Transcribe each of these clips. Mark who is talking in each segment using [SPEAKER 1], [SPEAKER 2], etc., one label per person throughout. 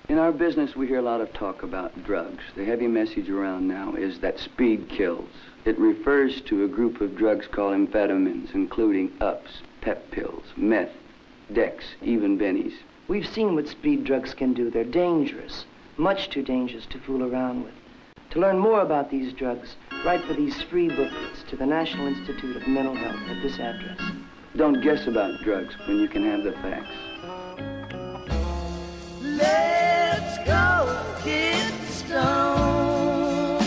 [SPEAKER 1] In our business, we hear a lot of talk about drugs. The heavy message around now is that speed kills. It refers to a group of drugs called amphetamines, including ups, pep pills, meth, dex, even bennies.
[SPEAKER 2] We've seen what speed drugs can do. They're dangerous, much too dangerous to fool around with. To learn more about these drugs, write for these free booklets to the National Institute of Mental Health at this address.
[SPEAKER 1] Don't guess about drugs when you can have the facts.
[SPEAKER 3] Let's go get stoned.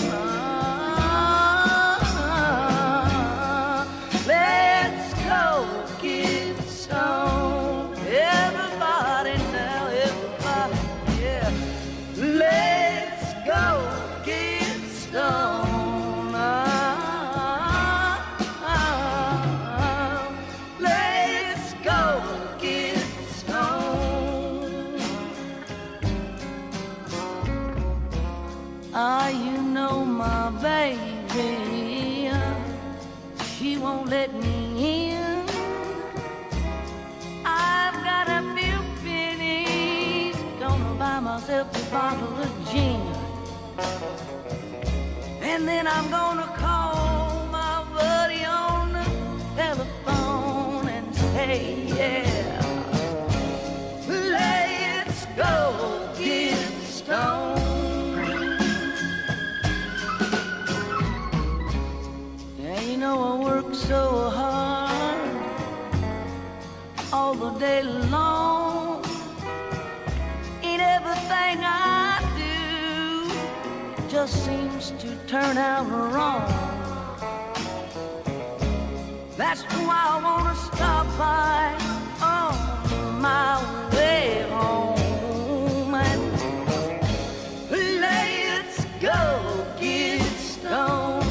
[SPEAKER 3] Let's go get stoned. Everybody now, everybody, yeah. Let's go get stoned. Let's go get stoned. Ah, you know my baby, she won't let me in. I've got a few pennies, gonna buy myself a bottle of gin. And then I'm gonna call my buddy on the telephone and say, yeah, let's go get stoned. Yeah, you know I work so hard all the day long. Ain't everything I do just seems to turn out wrong. That's why I wanna stop by on my way home and let's go get stoned.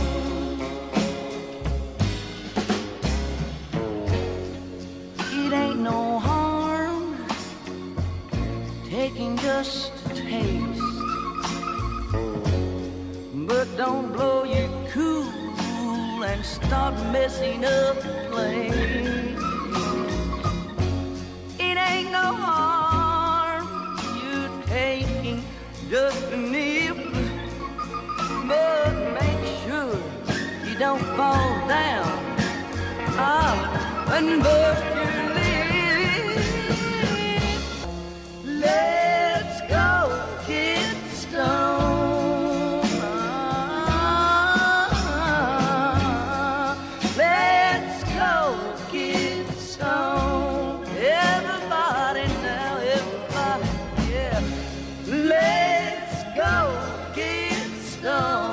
[SPEAKER 3] It ain't no harm taking just a taste, but don't blow your cool and start messing up the place. It ain't no harm you taking just a nip, but make sure you don't fall down and bust your lip. Let's go get stoned. Let's go get stoned. Everybody now, everybody, yeah. Let's go get stoned.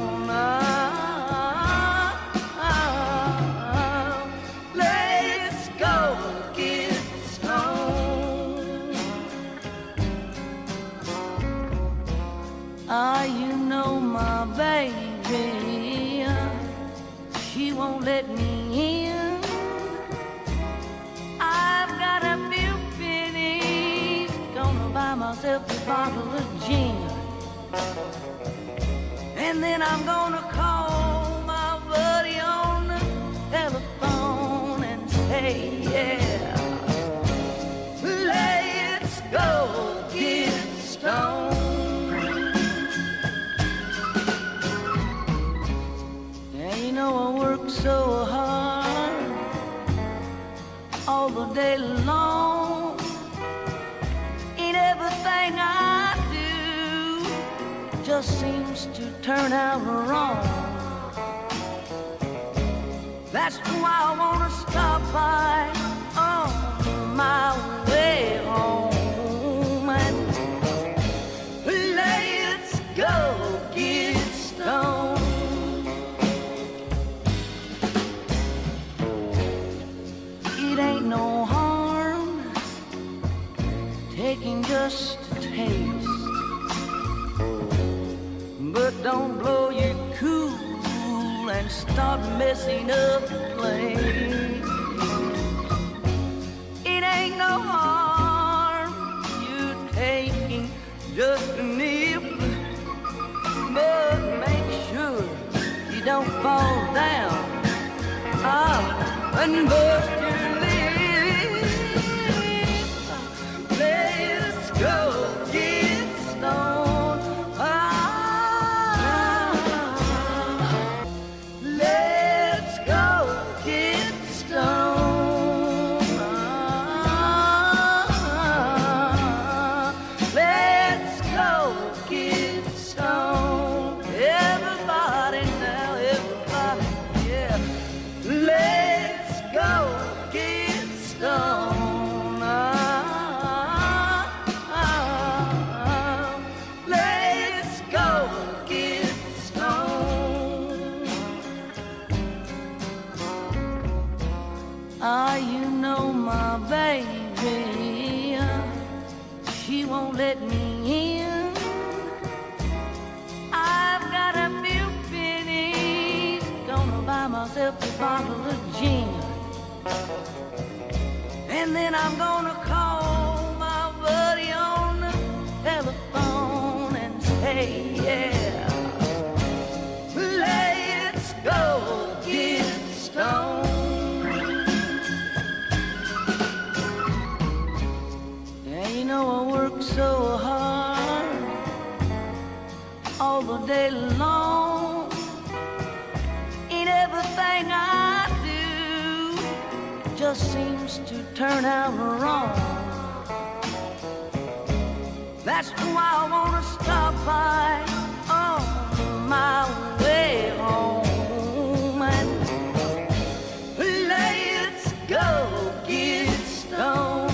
[SPEAKER 3] Let's go get stoned. Ah, you know my baby, she won't let me in. I've got a few pennies, gonna buy myself a bottle of gin. And then I'm gonna call my buddy on the telephone and say, yeah, let's go get stoned. Yeah, you know I work so hard all the day long. Ain't everything I do just seems to turn out wrong. That's why I wanna stop by on my way home and let's go get stoned. It ain't no harm taking just a taste, but don't blow your cool and start messing up the place. It ain't no harm you taking just a nip, but make sure you don't fall down and bust your lip. Let's go get Ah, you know my baby, she won't let me in. I've got a few pennies, gonna buy myself a bottle of gin. And then I'm gonna call my buddy on the telephone and say, yeah, let's go get stoned. Yeah, you know I work so hard all the day long. Ain't everything I do just seems to turn out wrong. That's why I wanna stop by on my way home and let's go get stoned.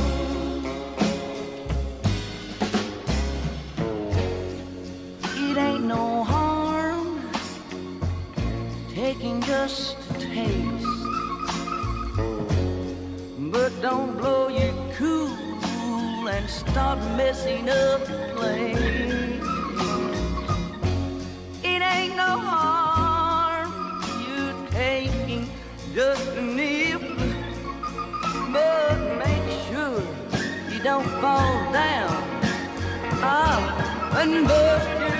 [SPEAKER 3] It ain't no harm taking just a taste, but don't blow your cool and start messing up the place. It ain't no harm you taking just a nip, but make sure you don't fall down and bust your